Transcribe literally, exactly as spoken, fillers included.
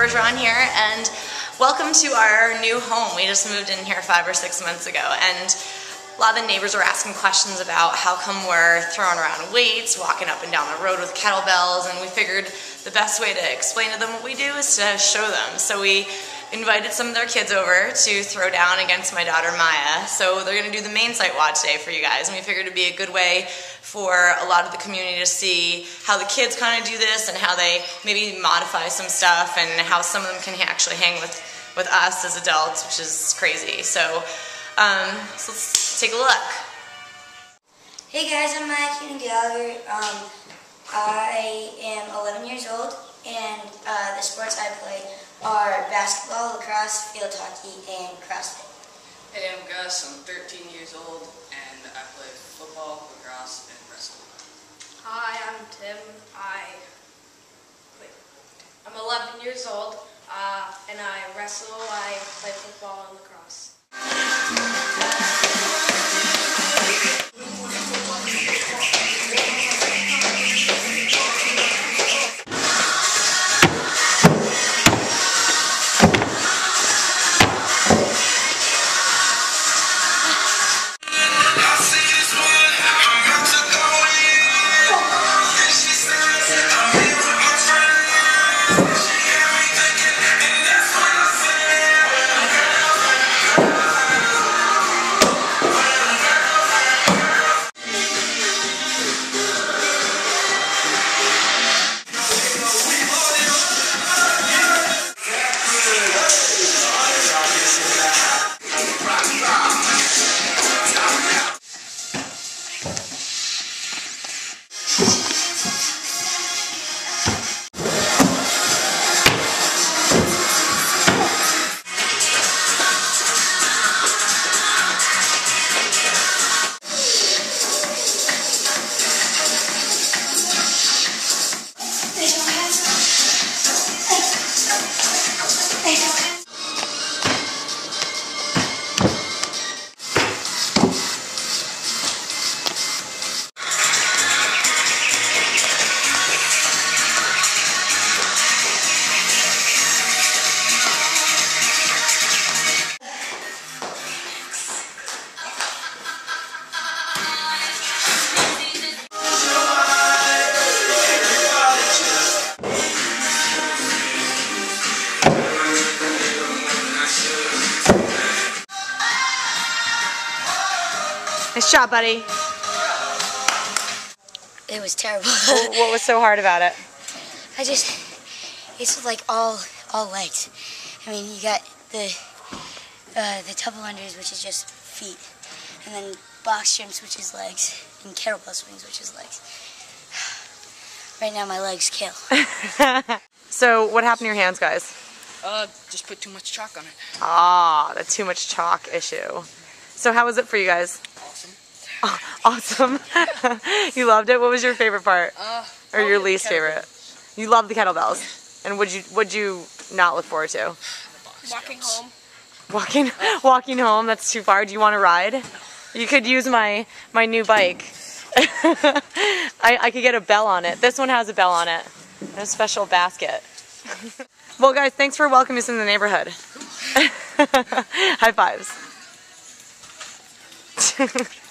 Bergeron here, and welcome to our new home. We just moved in here five or six months ago, and a lot of the neighbors were asking questions about how come we're throwing around weights, walking up and down the road with kettlebells, and we figured the best way to explain to them what we do is to show them. So we invited some of their kids over to throw down against my daughter Maya. So they're going to do the main site watch day for you guys, and we figured it'd be a good way for a lot of the community to see how the kids kind of do this and how they maybe modify some stuff and how some of them can actually hang with, with us as adults, which is crazy. So, um, so let's take a look. Hey guys, I'm Maya Cunin Gallagher. Um, I am eleven years old, and uh, the sports I play are basketball, lacrosse, field hockey, and CrossFit. Hey, I'm Gus. I'm thirteen years old, and I play football, lacrosse, and wrestling. Hi, I'm Tim. I wait, I'm eleven years old, uh, and I wrestle. I play football and lacrosse. Nice job, buddy. It was terrible. What was so hard about it? I just, it's like all all legs. I mean, you got the uh, the double unders, which is just feet, and then box jumps, which is legs, and kettlebell swings, which is legs. Right now, my legs kill. So, what happened to your hands, guys? Uh, just put too much chalk on it. Ah, the too much chalk issue. So, how was it for you guys? Awesome. Oh, awesome. You loved it? What was your favorite part? Uh, or your least favorite? You loved the kettlebells. And would you would you not look forward to? Walking home. Walking walking home, that's too far. Do you want to ride? You could use my my new bike. I, I could get a bell on it. This one has a bell on it. And a special basket. Well guys, thanks for welcoming us in the neighborhood. High fives.